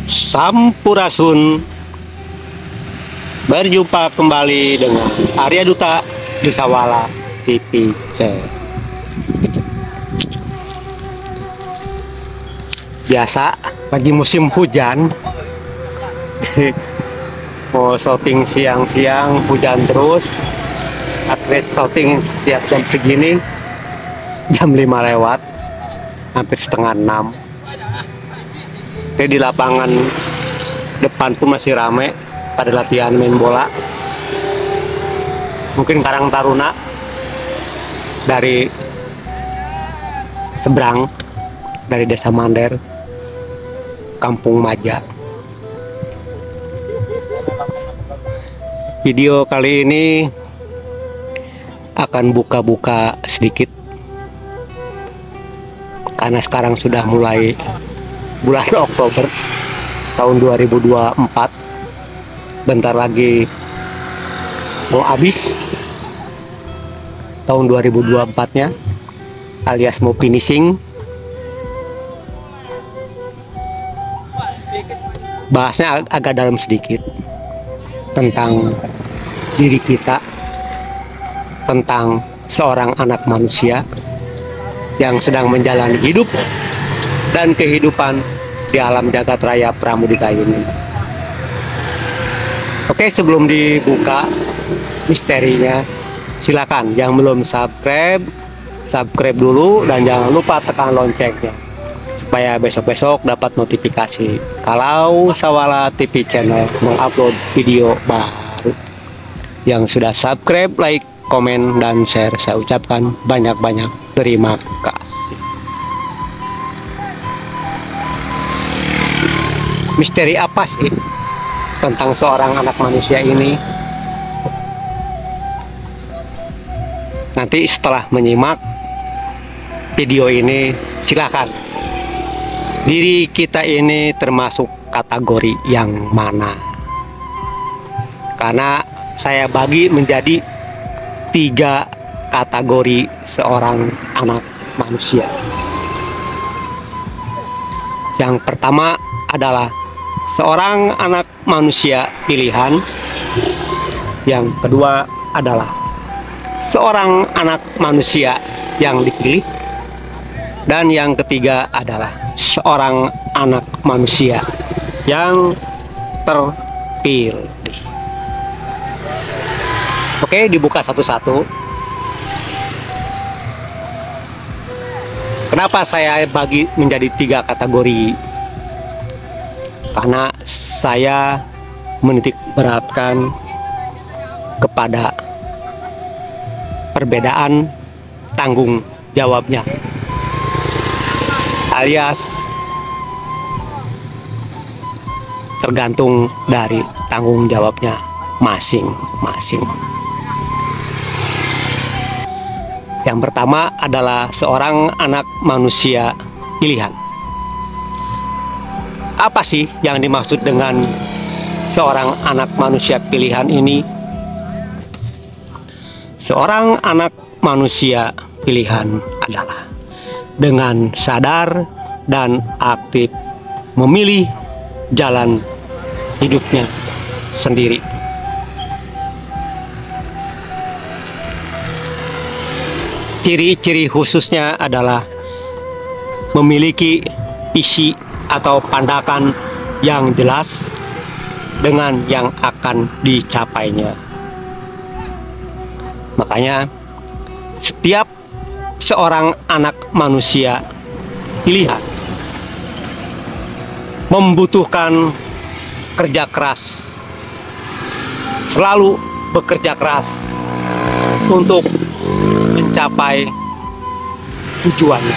Sampurasun. Berjumpa kembali dengan Arya Duta di Sawala TV Channel. Biasa lagi musim hujan, mau syuting siang-siang hujan terus. Atlet syuting setiap jam segini, jam 5 lewat, hampir setengah 6. Di lapangan depan pun masih rame pada latihan main bola. Mungkin Karang Taruna dari seberang, dari Desa Mander, Kampung Maja. Video kali ini akan buka-buka sedikit karena sekarang sudah mulai bulan Oktober tahun 2024, bentar lagi mau habis tahun 2024-nya, alias mau finishing. Bahasnya agak dalam sedikit tentang diri kita, tentang seorang anak manusia yang sedang menjalani hidup dan kehidupan di alam jagat raya Pramudita ini. Oke, sebelum dibuka misterinya, silakan yang belum subscribe dulu, dan jangan lupa tekan loncengnya supaya besok-besok dapat notifikasi kalau Sawala TV Channel mengupload video baru. Yang sudah subscribe, like, komen, dan share, saya ucapkan banyak-banyak terima kasih. Misteri apa sih tentang seorang anak manusia ini? Nanti setelah menyimak video ini, silakan, diri kita ini termasuk kategori yang mana? Karena saya bagi menjadi 3 kategori seorang anak manusia. Yang pertama adalah seorang anak manusia pilihan. Yang kedua adalah seorang anak manusia yang dipilih. Dan yang ketiga adalah seorang anak manusia yang terpilih. Oke, dibuka satu-satu. Kenapa saya bagi menjadi 3 kategori? Karena saya menitik beratkan kepada perbedaan tanggung jawabnya, alias tergantung dari tanggung jawabnya masing-masing. Yang pertama adalah seorang anak manusia pilihan. Apa sih yang dimaksud dengan seorang anak manusia pilihan ini? Seorang anak manusia pilihan adalah dengan sadar dan aktif memilih jalan hidupnya sendiri. Ciri-ciri khususnya adalah memiliki visi atau pandangan yang jelas dengan yang akan dicapainya. Makanya setiap seorang anak manusia pilihan membutuhkan kerja keras, selalu bekerja keras untuk mencapai tujuannya.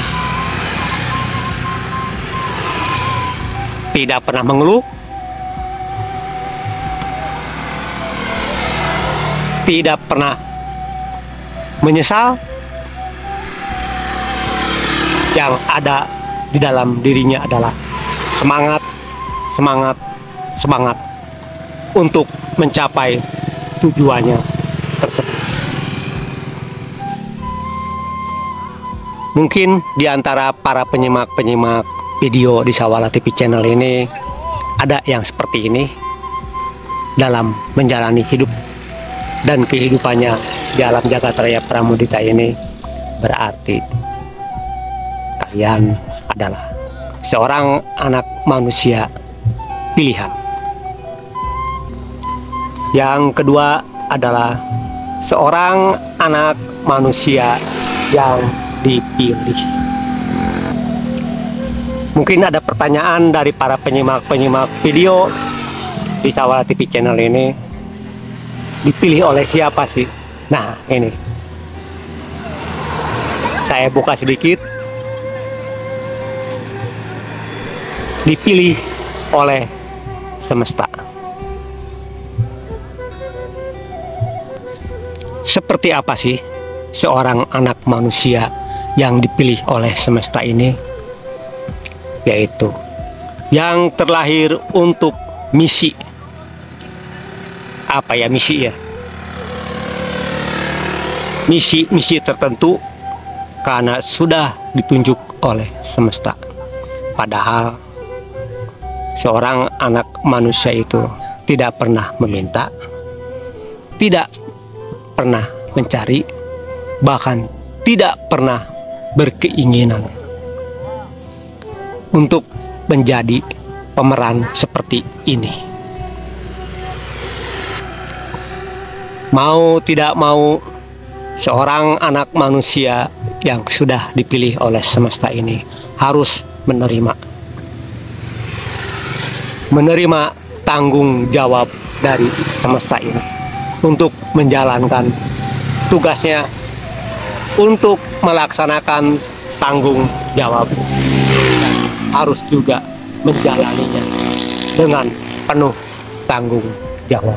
Tidak pernah mengeluh, tidak pernah menyesal. Yang ada di dalam dirinya adalah semangat, semangat, semangat untuk mencapai tujuannya tersebut. Mungkin di antara para penyimak video di Sawala TV Channel ini ada yang seperti ini dalam menjalani hidup dan kehidupannya di alam jagat raya Pramudita ini, berarti kalian adalah seorang anak manusia pilihan. Yang kedua adalah seorang anak manusia yang dipilih. Mungkin ada pertanyaan dari para penyimak video di Sawala TV channel ini, dipilih oleh siapa sih? Nah, ini saya buka sedikit. Dipilih oleh semesta. Seperti apa sih seorang anak manusia yang dipilih oleh semesta ini? Yaitu yang terlahir untuk misi. Apa ya misi ya? Misi tertentu karena sudah ditunjuk oleh semesta. Padahal seorang anak manusia itu tidak pernah meminta, tidak pernah mencari, bahkan tidak pernah berkeinginan untuk menjadi pemeran seperti ini. Mau tidak mau, seorang anak manusia yang sudah dipilih oleh semesta ini harus menerima tanggung jawab dari semesta ini untuk menjalankan tugasnya, untuk melaksanakan tanggung jawab, dan harus juga menjalaninya dengan penuh tanggung jawab.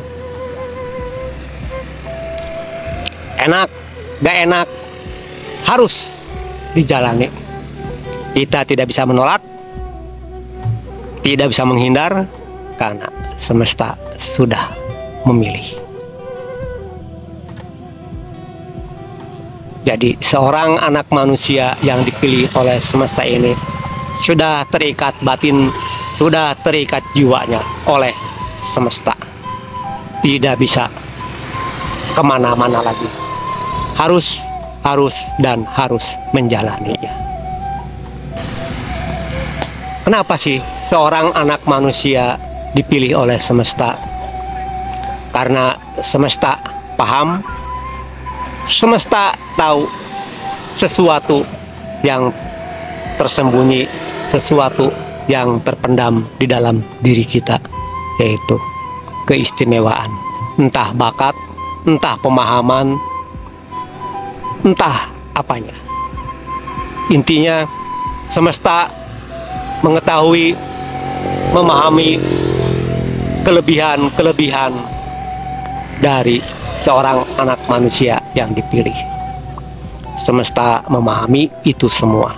Enak, gak enak, harus dijalani. Kita tidak bisa menolak, tidak bisa menghindar, karena semesta sudah memilih. Jadi seorang anak manusia yang dipilih oleh semesta ini sudah terikat batin, sudah terikat jiwanya oleh semesta. Tidak bisa kemana-mana lagi. Harus menjalaninya. Kenapa sih seorang anak manusia dipilih oleh semesta? Karena semesta paham, semesta tahu sesuatu yang tersembunyi, sesuatu yang terpendam di dalam diri kita, yaitu keistimewaan, entah bakat, entah pemahaman, entah apanya. Intinya semesta mengetahui, memahami kelebihan-kelebihan dari seorang anak manusia yang dipilih. Semesta memahami itu semua.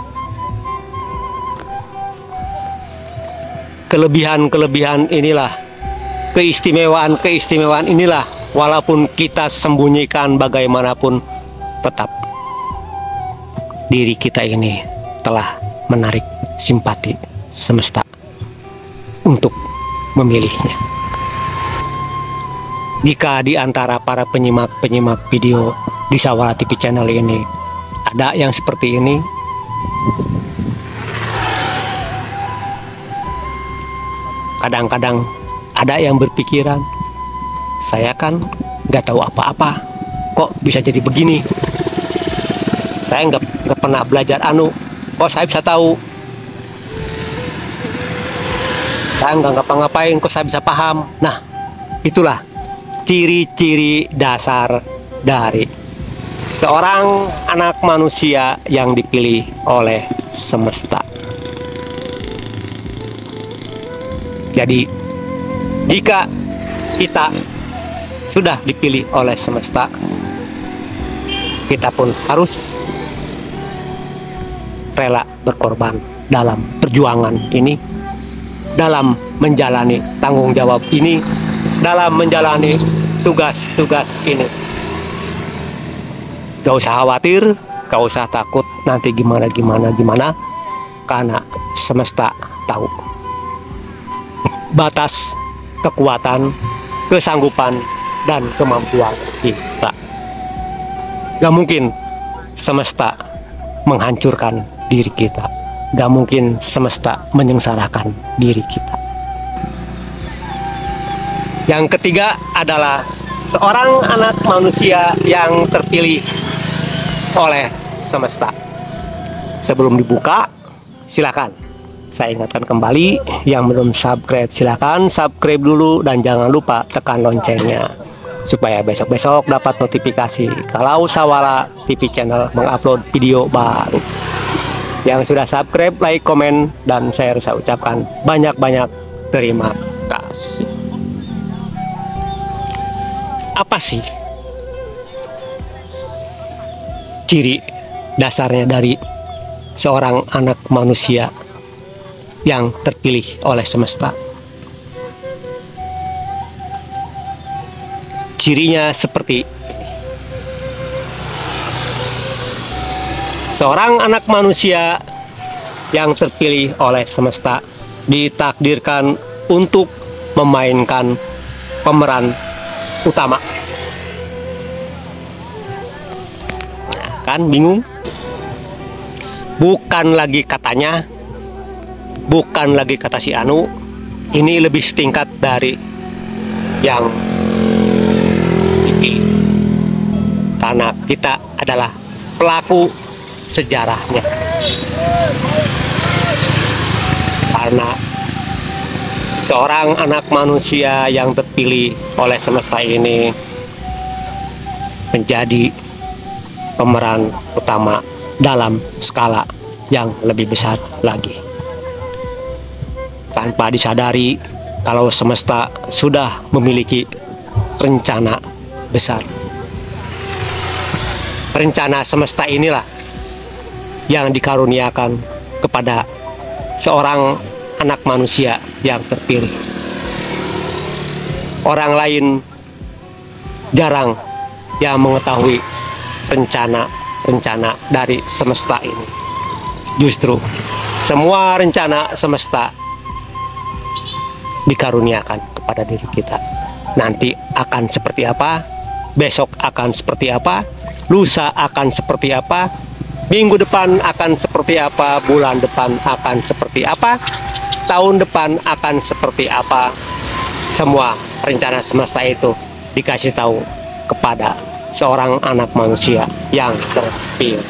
Kelebihan-kelebihan inilah, keistimewaan-keistimewaan inilah, walaupun kita sembunyikan bagaimanapun, tetap diri kita ini telah menarik simpati semesta untuk memilihnya. Jika di antara para penyimak video di Sawala TV channel ini ada yang seperti ini, kadang-kadang ada yang berpikiran, saya kan nggak tahu apa-apa, kok bisa jadi begini? Saya nggak pernah belajar kok saya bisa tahu? Saya nggak ngapa-ngapain, kok saya bisa paham? Nah, itulah ciri-ciri dasar dari seorang anak manusia yang dipilih oleh semesta. Jadi, jika kita sudah dipilih oleh semesta, kita pun harus rela berkorban dalam perjuangan ini, dalam menjalani tanggung jawab ini, dalam menjalani tugas-tugas ini. Gak usah khawatir, gak usah takut nanti gimana, karena semesta tahu. batas kekuatan, kesanggupan, dan kemampuan kita. Gak mungkin semesta menghancurkan diri kita. Gak mungkin semesta menyengsarakan diri kita. Yang ketiga adalah seorang anak manusia yang terpilih oleh semesta. Sebelum dibuka, silakan saya ingatkan kembali, yang belum subscribe silakan subscribe dulu, dan jangan lupa tekan loncengnya supaya besok-besok dapat notifikasi kalau Sawala TV channel mengupload video baru. Yang sudah subscribe, like, komen, dan saya harus ucapkan banyak-banyak terima kasih. Apa sih ciri dasarnya dari seorang anak manusia yang terpilih oleh semesta? Cirinya seperti seorang anak manusia yang terpilih oleh semesta ditakdirkan untuk memainkan pemeran utama. Nah, kan bingung? Bukan lagi katanya, bukan lagi kata si Anu, ini lebih setingkat dari yang dipilih, karena kita adalah pelaku sejarahnya. Karena seorang anak manusia yang terpilih oleh semesta ini menjadi pemeran utama dalam skala yang lebih besar lagi, tanpa disadari kalau semesta sudah memiliki rencana besar. Rencana semesta inilah yang dikaruniakan kepada seorang anak manusia yang terpilih. Orang lain jarang yang mengetahui rencana dari semesta ini. Justru semua rencana semesta dikaruniakan kepada diri kita. Nanti akan seperti apa, besok akan seperti apa, lusa akan seperti apa, minggu depan akan seperti apa, bulan depan akan seperti apa, tahun depan akan seperti apa. Semua rencana semesta itu dikasih tahu kepada seorang anak manusia yang terpilih.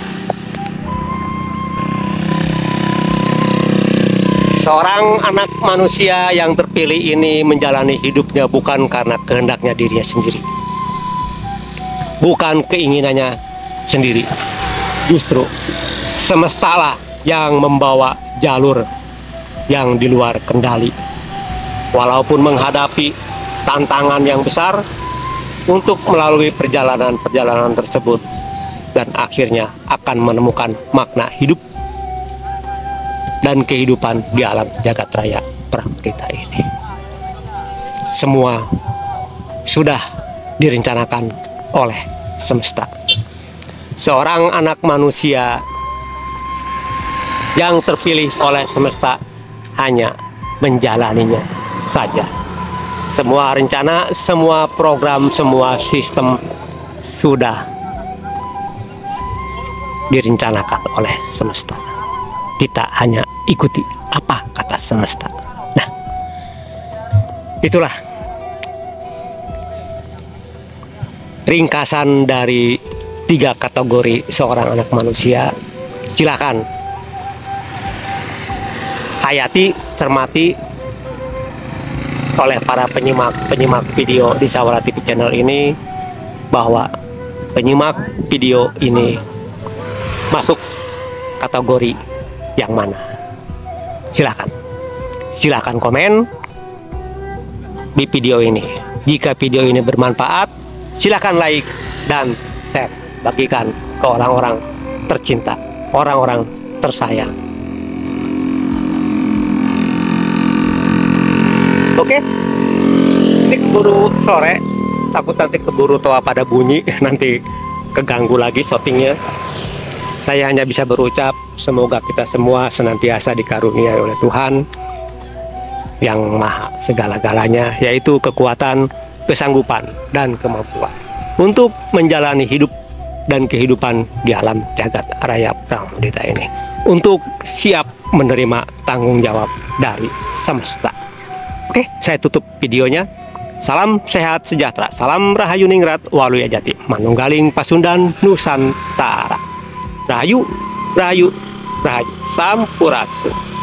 Seorang anak manusia yang terpilih ini menjalani hidupnya bukan karena kehendaknya dirinya sendiri, bukan keinginannya sendiri. Justru semestalah yang membawa jalur yang di luar kendali. Walaupun menghadapi tantangan yang besar untuk melalui perjalanan-perjalanan tersebut, dan akhirnya akan menemukan makna hidup dan kehidupan di alam jagat raya prakrita ini. Semua sudah direncanakan oleh semesta. Seorang anak manusia yang terpilih oleh semesta hanya menjalaninya saja. Semua rencana, semua program, semua sistem sudah direncanakan oleh semesta. Kita hanya ikuti apa kata semesta. Nah, itulah ringkasan dari 3 kategori seorang anak manusia. Silakan hayati, cermati oleh para penyimak video di Sawala TV channel ini, bahwa penyimak video ini masuk kategori yang mana. Silakan komen di video ini. Jika video ini bermanfaat, silakan like dan share, bagikan ke orang-orang tercinta, orang-orang tersayang. Oke, ini keburu sore, takut nanti keburu toa pada bunyi, nanti keganggu lagi syutingnya. Saya hanya bisa berucap, semoga kita semua senantiasa dikaruniai oleh Tuhan yang maha segala-galanya, yaitu kekuatan, kesanggupan, dan kemampuan untuk menjalani hidup dan kehidupan di alam jagat raya Pramudita ini, untuk siap menerima tanggung jawab dari semesta. Oke, saya tutup videonya. Salam sehat sejahtera, salam Rahayu Ningrat Waluya Jati, Manunggaling Pasundan Nusantara. Rahayu, Rahayu, Rahayu, Sampurasun.